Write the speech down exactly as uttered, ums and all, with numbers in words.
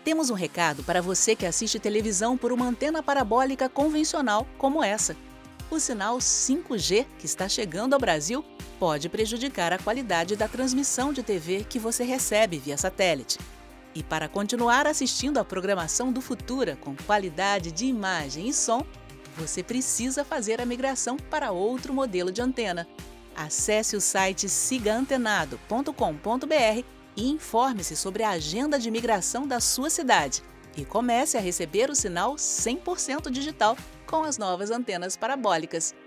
Temos um recado para você que assiste televisão por uma antena parabólica convencional como essa. O sinal cinco G que está chegando ao Brasil pode prejudicar a qualidade da transmissão de T V que você recebe via satélite. E para continuar assistindo à programação do Futura com qualidade de imagem e som, você precisa fazer a migração para outro modelo de antena. Acesse o site siga antenado ponto com ponto br e informe-se sobre a agenda de migração da sua cidade e comece a receber o sinal cem por cento digital com as novas antenas parabólicas.